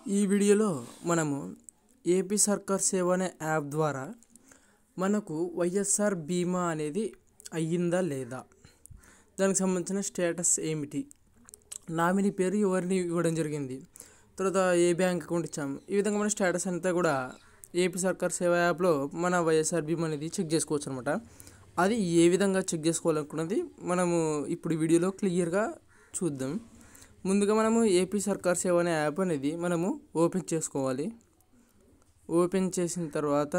ఈ వీడియోలో మనము ఏపీ సర్కార్ సేవ అనే యాప్ ద్వారా మనకు వైఎస్ఆర్ బీమా అనేది అయ్యిందా లేదా, దానికి సంబంధించిన స్టేటస్ ఏమిటి, నామినీ పేరు ఎవరిని ఇవ్వడం జరిగింది, తర్వాత ఏ బ్యాంక్ అకౌంట్ ఇచ్చాము, ఈ విధంగా మన స్టేటస్ అంతా కూడా ఏపీ సర్కార్ సేవ యాప్లో మన వైఎస్ఆర్ బీమా అనేది చెక్ చేసుకోవచ్చు అనమాట. అది ఏ విధంగా చెక్ చేసుకోవాలనుకున్నది మనము ఇప్పుడు వీడియోలో క్లియర్గా చూద్దాం. ముందుగా మనము ఏపీ సర్కార్ సేవ అనే యాప్ అనేది మనము ఓపెన్ చేసుకోవాలి. ఓపెన్ చేసిన తర్వాత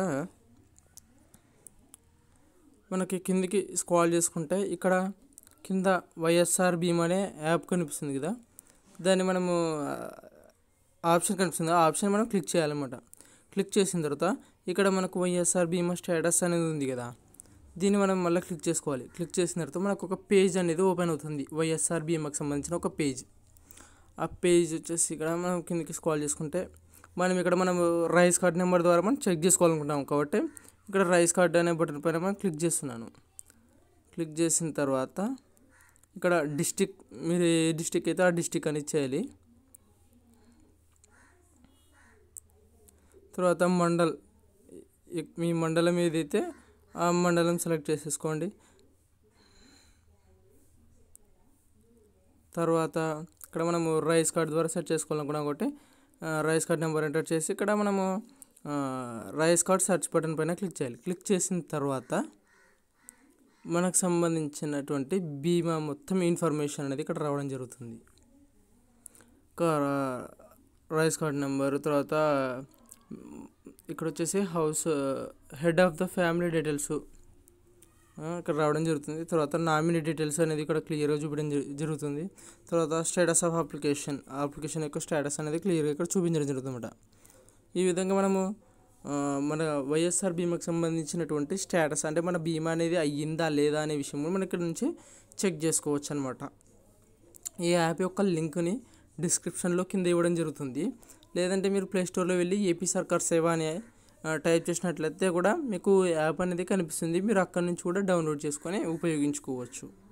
మనకి కిందికి స్క్రాల్ చేసుకుంటే ఇక్కడ కింద వైఎస్ఆర్ బీమా అనే యాప్ కనిపిస్తుంది కదా, దాన్ని మనము ఆప్షన్ కనిపిస్తుంది, ఆ ఆప్షన్ మనం క్లిక్ చేయాలన్నమాట. క్లిక్ చేసిన తర్వాత ఇక్కడ మనకు వైఎస్ఆర్ బీమా స్టేటస్ అనేది ఉంది కదా, దీన్ని మనం మళ్ళీ క్లిక్ చేసుకోవాలి. క్లిక్ చేసిన తర్వాత మనకు ఒక పేజ్ అనేది ఓపెన్ అవుతుంది, వైఎస్ఆర్ బీమాకి సంబంధించిన ఒక పేజ్. ఆ పేజ్ వచ్చేసి ఇక్కడ మనం కిందకి స్క్రాల్ చేసుకుంటే మనం రైస్ కార్డ్ నెంబర్ ద్వారా మనం చెక్ చేసుకోవాలనుకుంటాం కాబట్టి ఇక్కడ రైస్ కార్డ్ అనే బటన్ పైన మనం క్లిక్ చేస్తున్నాను. క్లిక్ చేసిన తర్వాత ఇక్కడ డిస్టిక్, మీరు ఏ డిస్టిక్ అయితే ఆ డిస్టిక్ అని ఇచ్చేయాలి. తర్వాత మీ మండలం ఏదైతే ఆ మండలం సెలెక్ట్ చేసేసుకోండి. తర్వాత ఇక్కడ మనము రైస్ కార్డ్ ద్వారా సెర్చ్ చేసుకోవాలనుకున్నాం కాబట్టి రైస్ కార్డ్ నెంబర్ ఎంటర్ చేసి ఇక్కడ మనము రైస్ కార్డ్ సెర్చ్ బటన్ పైన క్లిక్ చేయాలి. క్లిక్ చేసిన తర్వాత మనకు సంబంధించినటువంటి బీమా మొత్తం ఇన్ఫర్మేషన్ అనేది ఇక్కడ రావడం జరుగుతుంది. రైస్ కార్డ్ నెంబర్, తర్వాత ఇక్కడ వచ్చేసి house head of the family details ఇక్కడ రావడం జరుగుతుంది. తర్వాత నామినీ డీటెయిల్స్ అనేది ఇక్కడ క్లియర్గా చూపించడం జరుగుతుంది. తర్వాత స్టేటస్ ఆఫ్ అప్లికేషన్ యొక్క స్టేటస్ అనేది క్లియర్గా ఇక్కడ చూపించడం జరుగుతుందన్నమాట. ఈ విధంగా మనము మన వైఎస్ఆర్ బీమాకి సంబంధించినటువంటి స్టేటస్, అంటే మన బీమా అనేది అయ్యిందా లేదా అనే విషయం మనం ఇక్కడ నుంచి చెక్ చేసుకోవచ్చు అనమాట. ఈ యాప్ యొక్క లింక్ని డిస్క్రిప్షన్లో కింద ఇవ్వడం జరుగుతుంది, లేదంటే మీరు ప్లేస్టోర్లో వెళ్ళి ఏపీ సర్కార్ సేవ అనే టైప్ చేసినట్లయితే కూడా మీకు యాప్ అనేది కనిపిస్తుంది, మీరు అక్కడి నుంచి కూడా డౌన్లోడ్ చేసుకొని ఉపయోగించుకోవచ్చు.